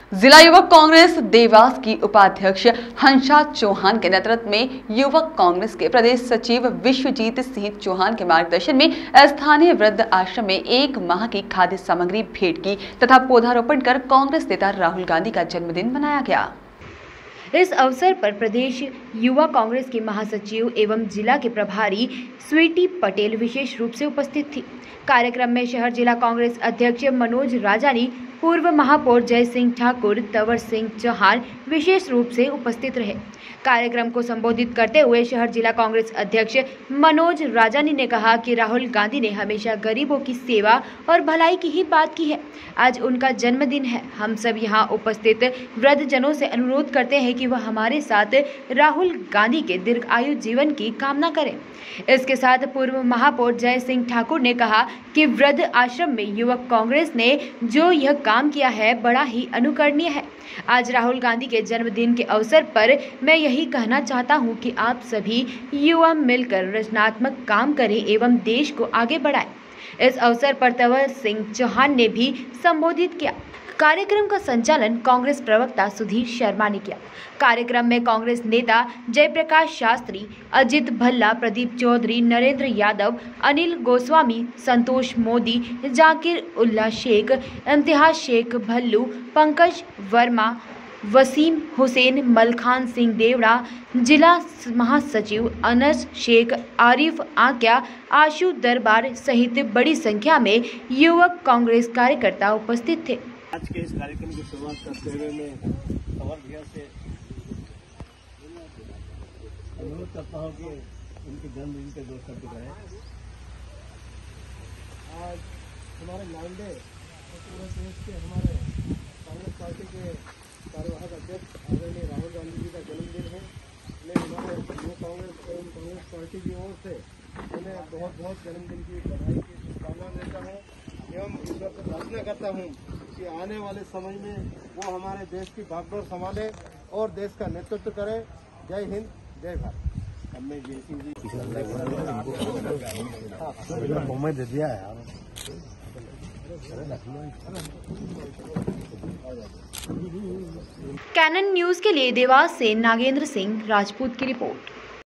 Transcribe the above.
जिला युवक कांग्रेस देवास की उपाध्यक्ष हंसा चौहान के नेतृत्व में युवक कांग्रेस के प्रदेश सचिव विश्वजीत सिंह चौहान के मार्गदर्शन में स्थानीय वृद्ध आश्रम में 1 माह की खाद्य सामग्री भेंट की तथा पौधारोपण कर कांग्रेस नेता राहुल गांधी का जन्मदिन मनाया गया। इस अवसर पर प्रदेश युवा कांग्रेस के महासचिव एवं जिला के प्रभारी स्वीटी पटेल विशेष रूप से उपस्थित थी। कार्यक्रम में शहर जिला कांग्रेस अध्यक्ष मनोज राजानी, पूर्व महापौर जय सिंह ठाकुर, तंवर सिंह चौहान विशेष रूप से उपस्थित रहे। कार्यक्रम को संबोधित करते हुए शहर जिला कांग्रेस अध्यक्ष मनोज राजानी ने कहा कि राहुल गांधी ने हमेशा गरीबों की सेवा और भलाई की ही बात की है। आज उनका जन्मदिन है। हम सब यहाँ उपस्थित वृद्धजनों से अनुरोध करते हैं कि वह हमारे साथ राहुल गांधी के दीर्घायु जीवन की कामना करें। इसके साथ पूर्व महापौर जय सिंह ठाकुर ने कहा कि वृद्ध आश्रम में युवक कांग्रेस ने जो यह काम किया है बड़ा ही अनुकरणीय है। आज राहुल गांधी के जन्मदिन के अवसर पर मैं यही कहना चाहता हूं कि आप सभी युवा मिलकर रचनात्मक काम करें एवं देश को आगे बढ़ाएं। इस अवसर पर तंवर सिंह चौहान ने भी संबोधित किया। कार्यक्रम का संचालन कांग्रेस प्रवक्ता सुधीर शर्मा ने किया। कार्यक्रम में कांग्रेस नेता जयप्रकाश शास्त्री, अजित भल्ला, प्रदीप चौधरी, नरेंद्र यादव, अनिल गोस्वामी, संतोष मोदी, जाकिर उल्ला शेख, इम्तियाज शेख भल्लू, पंकज वर्मा, वसीम हुसैन, मलखान सिंह देवड़ा, जिला महासचिव अनस शेख, आरिफ आक्या, आशु दरबार सहित बड़ी संख्या में युवक कांग्रेस कार्यकर्ता उपस्थित थे। आज के इस कार्यक्रम की शुरुआत करते हुए मैं तंवर भैया से अनुरोध करता हूँ कि उनके जन्मदिन के 2 शब्द कहें। आज हमारे नांदे और पूरे देश के हमारे कांग्रेस पार्टी के कार्यवाहक अध्यक्ष आदरणीय राहुल गांधी जी का जन्मदिन है। मैं हमारे युवा कांग्रेस एवं कांग्रेस पार्टी की ओर से उन्हें बहुत बहुत जन्मदिन की बधाई की शुभकामना देता हूँ एवं ईश्वर से प्रार्थना करता हूँ कि आने वाले समय में वो हमारे देश की बागडोर संभाले और देश का नेतृत्व करे। जय हिंद, जय भारत। हमने जय सिंह जी दे दिया है। कैनन न्यूज के लिए देवास से नागेंद्र सिंह राजपूत की रिपोर्ट।